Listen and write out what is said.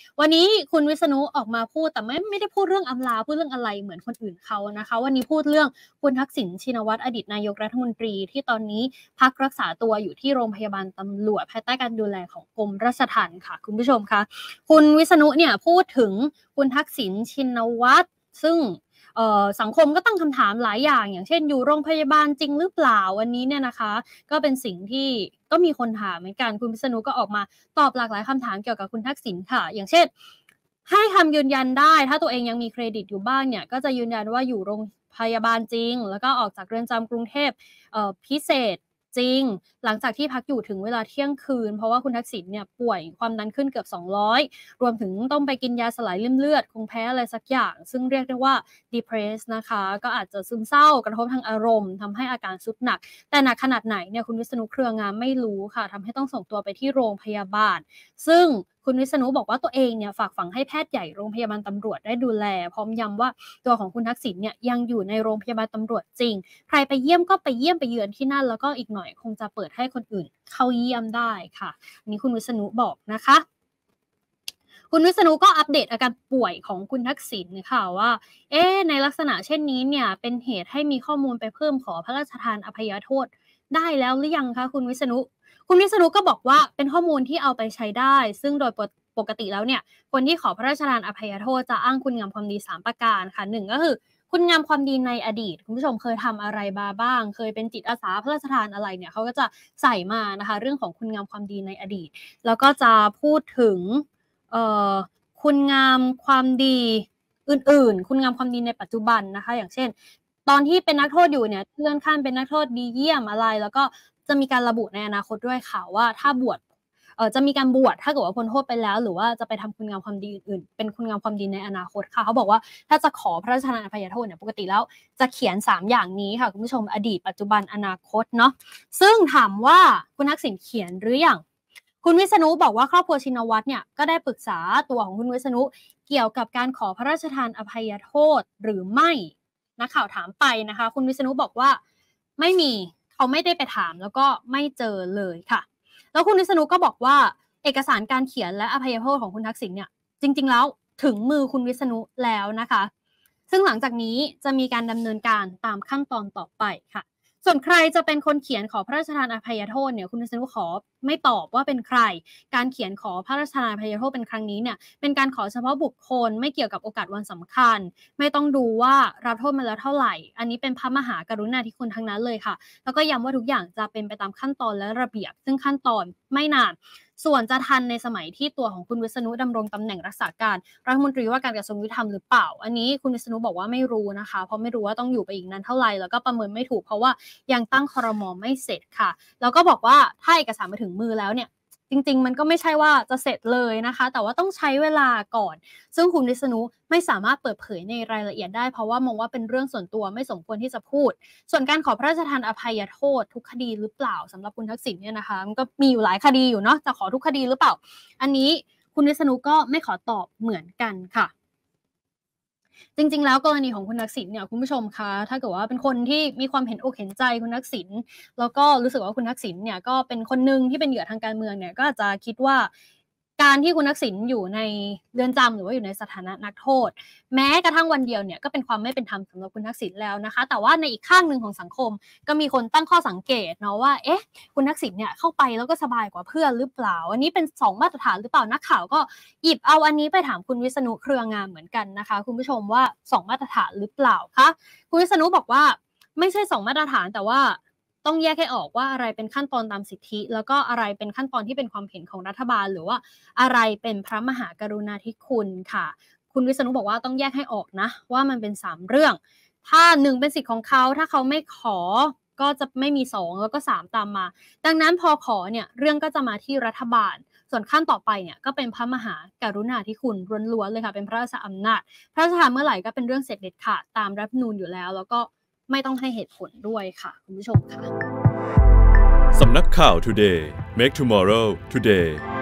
วันนี้คุณวิษณุออกมาพูดแต่ไม่ได้พูดเรื่องอำลาพูดเรื่องอะไรเหมือนคนอื่นเขานะคะวันนี้พูดเรื่องคุณทักษิณชินวัตรอดีตนายกรัฐมนตรีที่ตอนนี้พักรักษาตัวอยู่ที่โรงพยาบาลตำรวจภายใต้การดูแลของกรมราชทัณฑ์ค่ะคุณผู้ชมคะคุณวิษณุเนี่ยพูดถึงคุณทักษิณชินวัตรซึ่งสังคมก็ตั้งคำถามหลายอย่างเช่นอยู่โรงพยาบาลจริงหรือเปล่าวันนี้เนี่ยนะคะก็เป็นสิ่งที่ก็มีคนถามเหมือนกันคุณวิษณุก็ออกมาตอบหลากหลายคำถามเกี่ยวกับคุณทักษิณค่ะอย่างเช่นให้คำยืนยันได้ถ้าตัวเองยังมีเครดิตอยู่บ้างเนี่ยก็จะยืนยันว่าอยู่โรงพยาบาลจริงแล้วก็ออกจากเรือนจำกรุงเทพพิเศษจริงหลังจากที่พักอยู่ถึงเวลาเที่ยงคืนเพราะว่าคุณทักษิณเนี่ยป่วยความดันขึ้นเกือบ200รวมถึงต้องไปกินยาสลายริ่มเลือดคงแพ้อะไรสักอย่างซึ่งเรียกได้ว่า depress นะคะก็อาจจะซึมเศร้ากระทบทางอารมณ์ทำให้อาการทรุดหนักแต่หนักขนาดไหนเนี่ยคุณวิษณุเครืองามไม่รู้ค่ะทำให้ต้องส่งตัวไปที่โรงพยาบาลซึ่งคุณวิษณุบอกว่าตัวเองเนี่ยฝากฝังให้แพทย์ใหญ่โรงพยาบาลตำรวจได้ดูแลพร้อมย้ำว่าตัวของคุณทักษิณเนี่ยยังอยู่ในโรงพยาบาลตำรวจจริงใครไปเยี่ยมก็ไปเยี่ยมไปเยือนที่นั่นแล้วก็อีกหน่อยคงจะเปิดให้คนอื่นเข้าเยี่ยมได้ค่ะนี่คุณวิษณุบอกนะคะคุณวิษณุก็อัปเดตอาการป่วยของคุณทักษิณค่ะว่าในลักษณะเช่นนี้เนี่ยเป็นเหตุให้มีข้อมูลไปเพิ่มขอพระราชทานอภัยโทษได้แล้วหรือยังคะคุณวิษณุก็บอกว่าเป็นข้อมูลที่เอาไปใช้ได้ซึ่งโดยปกติแล้วเนี่ยคนที่ขอพระราชทานอภัยโทษจะอ้างคุณงามความดี3ประการค่ะ1ก็คือคุณงามความดีในอดีตคุณผู้ชมเคยทำอะไรมาบ้างเคยเป็นจิตอาสาพระราชทานอะไรเนี่ยเขาก็จะใส่มานะคะเรื่องของคุณงามความดีในอดีตแล้วก็จะพูดถึงคุณงามความดีอื่นๆคุณงามความดีในปัจจุบันนะคะอย่างเช่นตอนที่เป็นนักโทษอยู่เนี่ยเลื่อนขั้นเป็นนักโทษดีเยี่ยมอะไรแล้วก็จะมีการระบุในอนาคตด้วยค่ะว่าถ้าบวชจะมีการบวชถ้าเกิดว่าพ้นโทษไปแล้วหรือว่าจะไปทำคุณงามความดีอื่นๆเป็นคุณงามความดีในอนาคตค่ะเขาบอกว่าถ้าจะขอพระราชทานอภัยโทษเนี่ยปกติแล้วจะเขียน3อย่างนี้ค่ะคุณผู้ชมอดีตปัจจุบันอนาคตเนาะซึ่งถามว่าคุณทักษิณเขียนหรือยังคุณวิษณุบอกว่าครอบครัวชินวัตรเนี่ยก็ได้ปรึกษาตัวของคุณวิษณุเกี่ยวกับการขอพระราชทานอภัยโทษหรือไม่นักข่าวถามไปนะคะคุณวิษณุบอกว่าไม่มีเขาไม่ได้ไปถามแล้วก็ไม่เจอเลยค่ะแล้วคุณวิษณุก็บอกว่าเอกสารการเขียนและอภัยโทษของคุณทักษิณเนี่ยจริงๆแล้วถึงมือคุณวิษณุแล้วนะคะซึ่งหลังจากนี้จะมีการดำเนินการตามขั้นตอนต่อไปค่ะส่วนใครจะเป็นคนเขียนขอพระราชทานอภัยโทษเนี่ยคุณวิษณุขอไม่ตอบว่าเป็นใครการเขียนขอพระราชทานอภัยโทษเป็นครั้งนี้เนี่ยเป็นการขอเฉพาะบุคคลไม่เกี่ยวกับโอกาสวันสำคัญไม่ต้องดูว่ารับโทษมาแล้วเท่าไหร่อันนี้เป็นพระมหากรุณาธิคุณทั้งนั้นเลยค่ะแล้วก็ย้ำว่าทุกอย่างจะเป็นไปตามขั้นตอนและระเบียบซึ่งขั้นตอนไม่นานส่วนจะทันในสมัยที่ตัวของคุณวิษณุดำรงตำแหน่งรักษาการรัฐมนตรีว่าการกระทรวงยุติธรรมหรือเปล่าอันนี้คุณวิษณุบอกว่าไม่รู้นะคะเพราะไม่รู้ว่าต้องอยู่ไปอีกนานเท่าไหร่แล้วก็ประเมินไม่ถูกเพราะว่ายังตั้งครม.ไม่เสร็จค่ะแล้วก็บอกว่าถ้าเอกสารมาถึงมือแล้วเนี่ยจริงๆมันก็ไม่ใช่ว่าจะเสร็จเลยนะคะแต่ว่าต้องใช้เวลาก่อนซึ่งคุณวิษณุไม่สามารถเปิดเผยในรายละเอียดได้เพราะว่ามองว่าเป็นเรื่องส่วนตัวไม่สมควรที่จะพูดส่วนการขอพระราชทานอภัยโทษทุกคดีหรือเปล่าสำหรับคุณทักษิณเนี่ยนะคะมันก็มีอยู่หลายคดีอยู่เนาะจะขอทุกคดีหรือเปล่าอันนี้คุณวิษณุก็ไม่ขอตอบเหมือนกันค่ะจริงๆแล้วกรณีของคุณทักษิณเนี่ยคุณผู้ชมคะถ้าเกิดว่าเป็นคนที่มีความเห็นอกเห็นใจคุณทักษิณแล้วก็รู้สึกว่าคุณทักษิณเนี่ยก็เป็นคนนึงที่เป็นเหยื่อทางการเมืองเนี่ยก็อาจจะคิดว่าการที่คุณทักษิณอยู่ในเรือนจำหรือว่าอยู่ในสถานะนักโทษแม้กระทั่งวันเดียวเนี่ยก็เป็นความไม่เป็นธรรมสำหรับคุณทักษิณแล้วนะคะแต่ว่าในอีกข้างหนึ่งของสังคมก็มีคนตั้งข้อสังเกตเนาะว่าคุณทักษิณเนี่ยเข้าไปแล้วก็สบายกว่าเพื่อนหรือเปล่าอันนี้เป็น2มาตรฐานหรือเปล่านักข่าวก็หยิบเอาอันนี้ไปถามคุณวิษณุเครืองามเหมือนกันนะคะคุณผู้ชมว่า2มาตรฐานหรือเปล่าคะคุณวิษณุบอกว่าไม่ใช่2มาตรฐานแต่ว่าต้องแยกให้ออกว่าอะไรเป็นขั้นตอนตามสิทธิแล้วก็อะไรเป็นขั้นตอนที่เป็นความเห็นของรัฐบาลหรือว่าอะไรเป็นพระมหากรุณาธิคุณค่ะคุณวิษณุบอกว่าต้องแยกให้ออกนะว่ามันเป็น3เรื่องถ้า1เป็นสิทธิ์ของเขาถ้าเขาไม่ขอก็จะไม่มี2แล้วก็3ตามมาดังนั้นพอขอเนี่ยเรื่องก็จะมาที่รัฐบาลส่วนขั้นต่อไปเนี่ยก็เป็นพระมหากรุณาธิคุณล้วนๆเลยค่ะเป็นพระราชอำนาจพระราชทานเมื่อไหร่ก็เป็นเรื่องเสร็จเด็ดขาดตามรัฐธรรมนูญอยู่แล้วแล้วก็ไม่ต้องให้เหตุผลด้วยค่ะคุณผู้ชมค่ะสำนักข่าว Today Make Tomorrow Today